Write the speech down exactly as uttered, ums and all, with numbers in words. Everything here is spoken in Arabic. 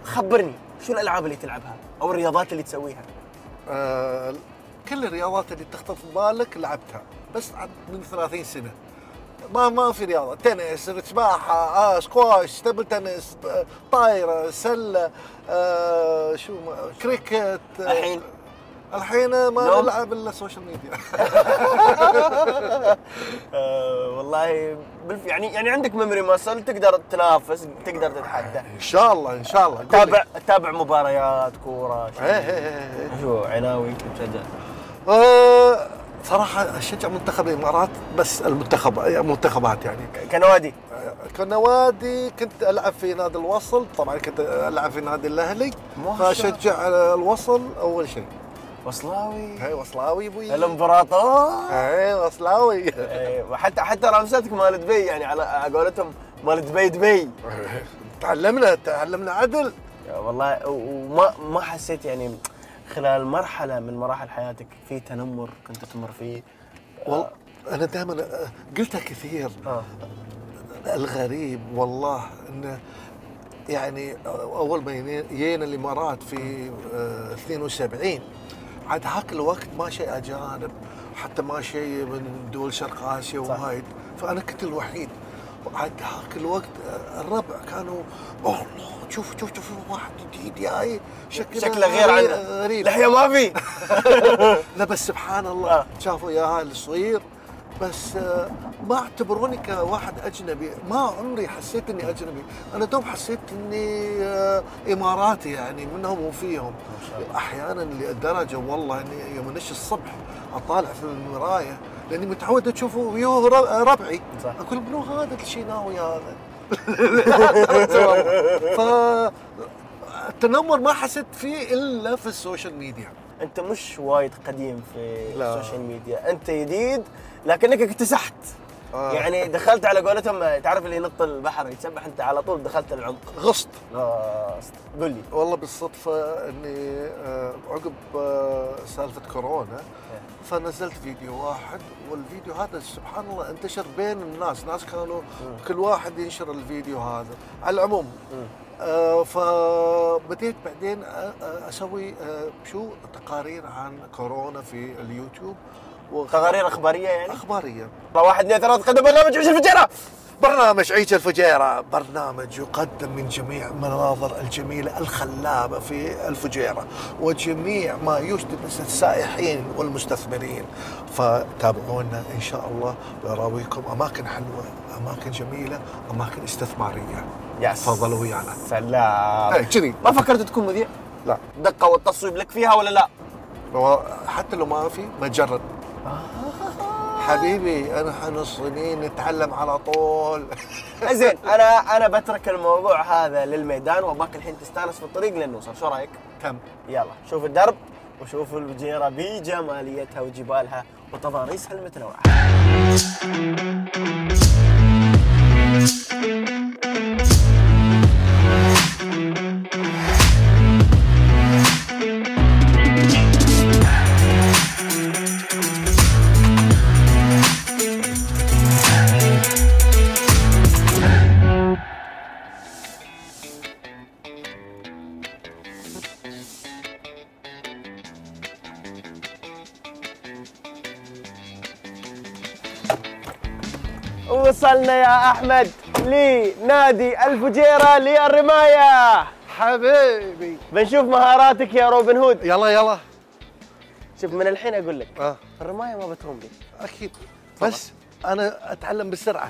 خبرني شو الالعاب اللي تلعبها او الرياضات اللي تسويها؟ آه كل الرياضات اللي تخطر في بالك لعبتها، بس عاد من ثلاثين سنه. ما ما في رياضه، تنس، سباحه، آه سكواش، تبل تنس، طايره، سله، آه شو كريكت. الحين الحين ما نوم. نلعب الا السوشيال ميديا. آه والله بالف... يعني يعني عندك ميموري ماسل، تقدر تنافس، تقدر تتحدى. ان شاء الله ان شاء الله. تابع تابع مباريات كوره. ايه ايه ايه. شو عناوي تشجع؟ آه صراحه اشجع منتخب الامارات، بس المنتخب منتخبات يعني. كنوادي؟ كنوادي كنت العب في نادي الوصل، طبعا كنت العب في نادي الاهلي، فاشجع الوصل اول شيء. وصلاوي؟ اي وصلاوي ابوي. الامبراطور. اي وصلاوي. اي وحتى حتى رمستك مال دبي، يعني على قولتهم مال دبي دبي. تعلمنا تعلمنا عدل. والله وما ما حسيت يعني خلال مرحله من مراحل حياتك في تنمر كنت تمر فيه؟ والله انا دائما قلتها كثير. آه. الغريب والله انه يعني اول ما جينا الامارات في اثنين وسبعين، عاد هاك الوقت ما شيء اجانب، حتى ما شيء من دول شرق اسيا وهايد، فانا كنت الوحيد. عاد هاك الوقت الربع كانوا اوه شوف شوف شوف واحد جديد جاي شكله شكله غير عنه، غريب، لحيه ما في. لا بس سبحان الله شافوا يا الصغير، بس ما اعتبروني كواحد اجنبي، ما عمري حسيت اني اجنبي، انا دوم حسيت اني اماراتي يعني منهم وفيهم. احيانا لدرجه والله اني يوم انش الصبح اطالع في المرايه لاني متعود اشوفه فيو ربعي، صح. اقول منو هذا الشيناوي هذا؟ ف التنمر ما حسيت فيه الا في السوشيال ميديا. انت مش وايد قديم في لا. السوشيال ميديا، انت جديد لكنك اكتسحت. آه. يعني دخلت على قولتهم، تعرف اللي ينط البحر يتسبح، انت على طول دخلت العمق. غصت. غصت. قل لي. والله بالصدفه اني عقب سالفه كورونا فنزلت فيديو واحد، والفيديو هذا سبحان الله انتشر بين الناس، ناس كانوا م. كل واحد ينشر الفيديو هذا. على العموم آه فبديت بعدين اسوي آه شو تقارير عن كورونا في اليوتيوب. تقارير اخباريه يعني؟ اخباريه. واحد اثنين ثلاثه قدم برنامج عيش الفجيره. برنامج عيش الفجيره برنامج يقدم من جميع المناظر الجميله الخلابه في الفجيره وجميع ما يجذب السائحين والمستثمرين، فتابعونا ان شاء الله وراويكم اماكن حلوه، اماكن جميله، اماكن استثماريه. يس. تفضلوا ويانا. سلام. اي كذي. ما فكرت تكون مذيع؟ لا. دقه والتصويب لك فيها ولا لا؟ حتى لو ما في بجرب. حبيبي انا حنصنين نتعلم على طول. زين انا انا بترك الموضوع هذا للميدان واباك الحين تستانس في الطريق لين نوصل، شو رايك؟ تم. يلا شوف الدرب وشوف الفجيره بجماليتها وجبالها وتضاريسها المتنوعه. وصلنا يا احمد لنادي الفجيره للرمايه. حبيبي بنشوف مهاراتك يا روبن هود. يلا يلا. شوف من الحين اقول لك آه. الرمايه ما بتهون بي. اكيد، بس انا اتعلم بسرعه.